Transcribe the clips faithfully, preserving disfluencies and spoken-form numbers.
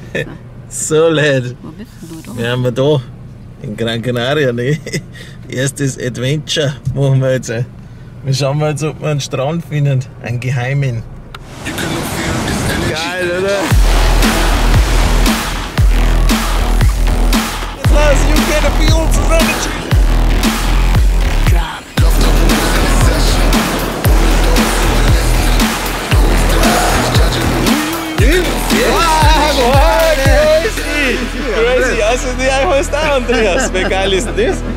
So Leute, Wo bist denn du da? wir haben wir da in Gran Canaria, ne? Erstes Adventure machen wir jetzt. Wir schauen mal jetzt, ob wir einen Strand finden, einen geheimen. Geil, oder? Jetzt lass you get a feel of energy. Crazy, also die heißt auch Andreas. Wie geil ist denn das?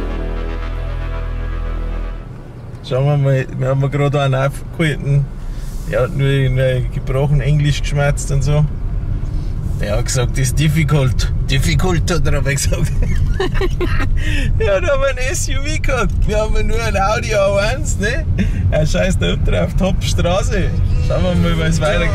Schauen wir mal, wir haben gerade einen aufgehalten. Der hat nur irgendwie gebrochen Englisch geschmerzt und so. Der hat gesagt, das ist difficult. Difficult hat er aber gesagt. Er hat aber ein S U V gehabt. Wir haben nur ein Audi A eins, ne? Er scheißt da unten auf Top-Straße. Schauen wir mal, wie es weitergeht.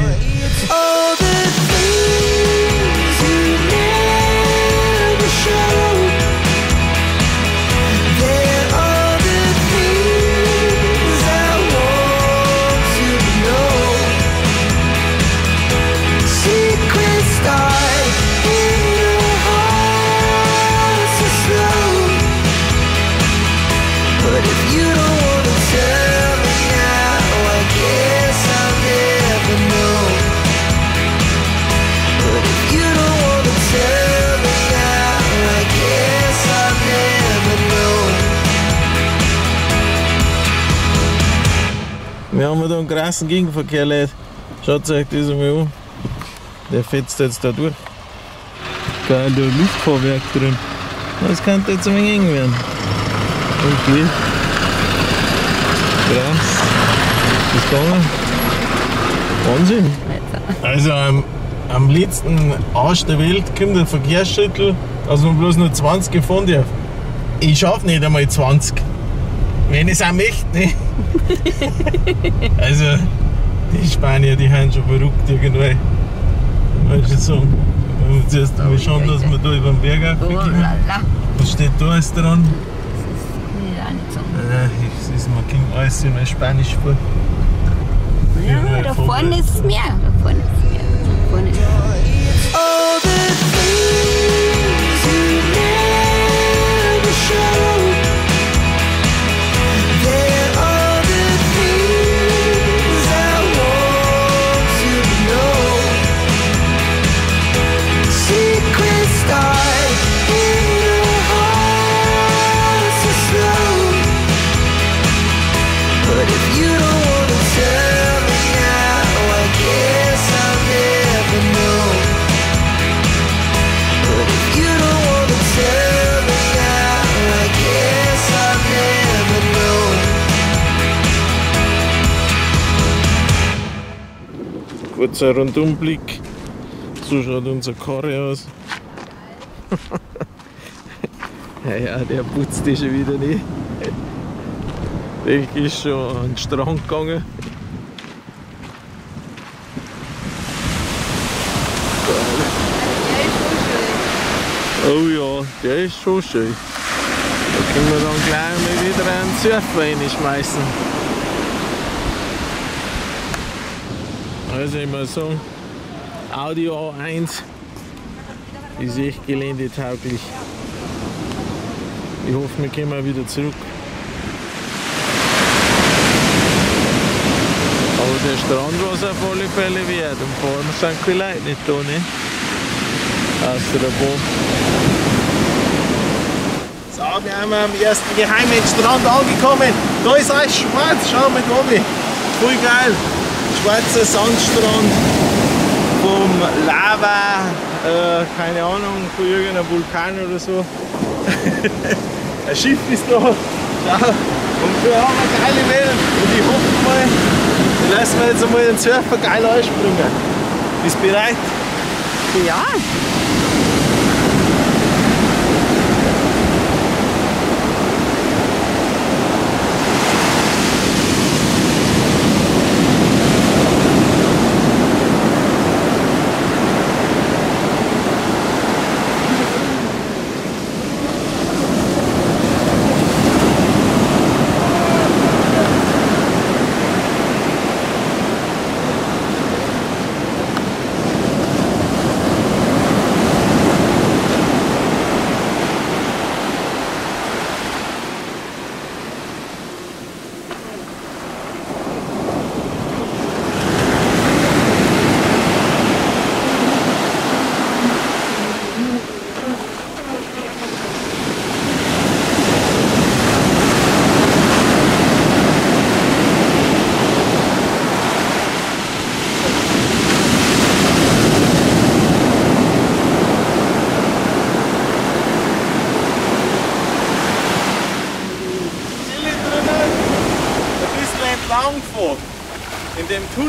Wir haben da einen krassen Gegenverkehr, Leute. Schaut euch das einmal an. Der fetzt jetzt da durch. Geil, da ein Luftfahrwerk drin. Das könnte jetzt ein wenig eng werden. Okay. Krass. Das ist gegangen. Wahnsinn. Also am, am letzten Arsch der Welt kommt ein Verkehrsschüttel, dass man bloß nur zwanzig gefahren darf. Ich schaffe nicht einmal zwanzig. Wenn ich es auch möchte, ne? Also, die Spanier, die haben schon verrückt irgendwie. Muss ich sagen. Wir müssen zuerst mal schauen, dass wir da über den Berg aufkommen. Was steht da alles dran? Nee, auch nicht so. Äh, das ist, man kommt alles in Spanisch vor. Ja, da vorne ist es mehr. Da vorne ist es mehr. Da vorne ist es mehr. Kurzer Rundumblick. So schaut unser Karre aus. Ja, ja, der putzt die schon wieder nicht. Der ist schon an den Strand gegangen. Oh ja, der ist schon schön. Da können wir dann gleich mal wieder einen Surfer reinschmeißen. Also ich muss sagen, Audi A eins ist echt geländetauglich. Ich hoffe, wir kommen wieder zurück. Aber der Strand war es auf alle Fälle wert. Und vor allem sind keine Leute nicht da, ne? Außer der Boot. So, wir haben am ersten geheimen Strand angekommen. Da ist alles schwarz, schau mal da oben. Voll geil. Schwarzer Sandstrand vom Lava, äh, keine Ahnung, von irgendeinem Vulkan oder so. Ein Schiff ist da. Schau. Und wir haben eine geile Welt. Und ich hoffe mal, wir lassen wir jetzt einmal den Surfer geil einspringen. Bist du bereit? Ja.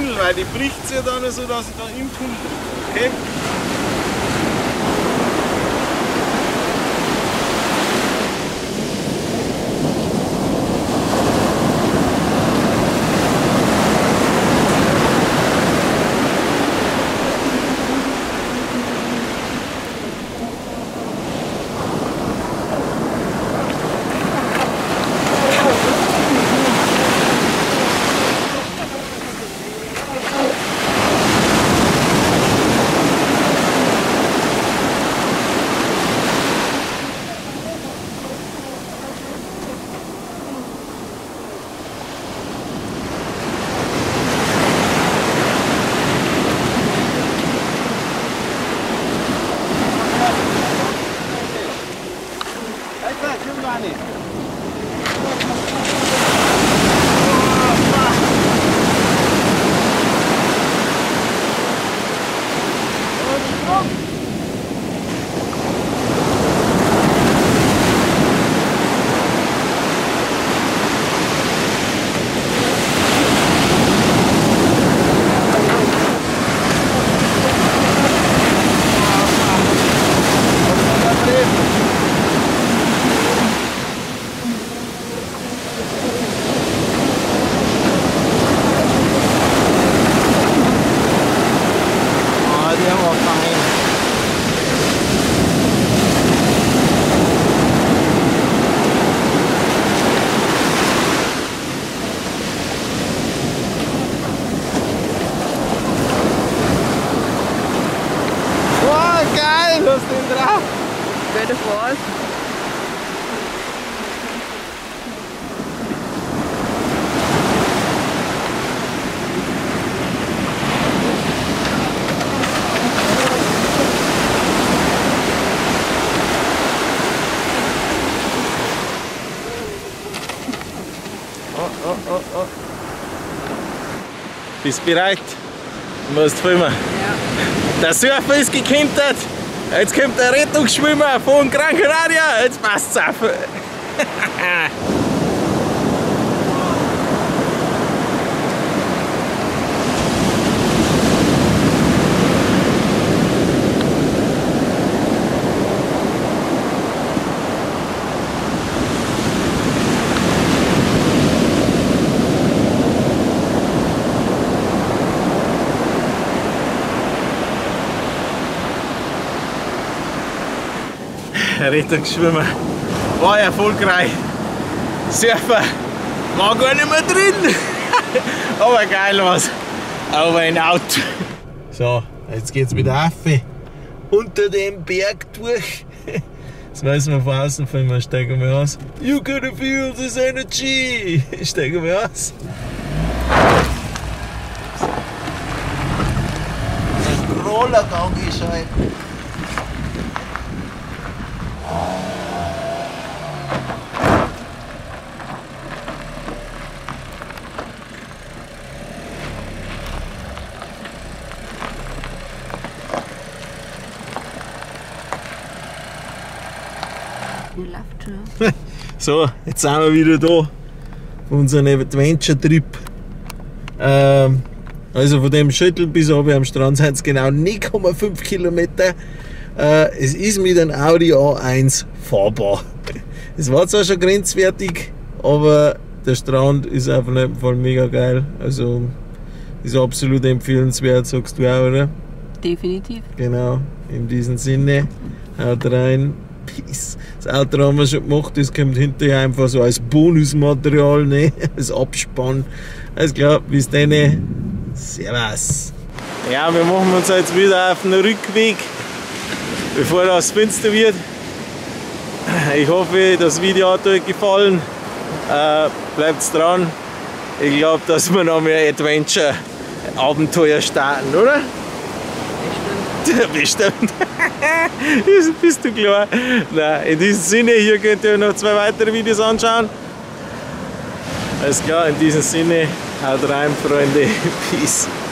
Tunnel, weil die bricht es ja dann so, dass ich da im Tunnel bin. Okay? Good was. Oh, oh, oh, oh. Bist bereit? Du musst filmen. Ja. Der Surfer ist gekentert. Jetzt kommt der Rettungsschwimmer von Gran Canaria. Jetzt passt's auf. Rettungsschwimmer war erfolgreich. Surfer war gar nicht mehr drin. Aber geil was. Aber ein Auto. So, jetzt geht's wieder rauf. Unter dem Berg durch. Jetzt müssen wir von außen filmen. Steigen wir aus. You gonna feel this energy. Steigen wir aus. Der Rollergang ist halt. So, jetzt sind wir wieder da von unserem Adventure-Trip. Ähm, also von dem Schüttel bis oben am Strand sind es genau neun Komma fünf Kilometer. Äh, es ist mit einem Audi A eins fahrbar. Es war zwar schon grenzwertig, aber der Strand ist auf jeden Fall mega geil. Also ist absolut empfehlenswert, sagst du auch, oder? Definitiv. Genau, in diesem Sinne, haut rein. Peace. Das Auto haben wir schon gemacht, das kommt hinterher einfach so als Bonusmaterial, ne? Als Abspann. Also klar, bis dann. Servus. Ja, wir machen uns jetzt wieder auf den Rückweg, bevor das finster wird. Ich hoffe, das Video hat euch gefallen. Äh, bleibt dran. Ich glaube, dass wir noch mehr Adventure-Abenteuer starten, oder? Bestimmt. Bestimmt. Bist du klar? Nein, in diesem Sinne, hier könnt ihr noch zwei weitere Videos anschauen. Alles klar, in diesem Sinne, haut rein, Freunde. Peace.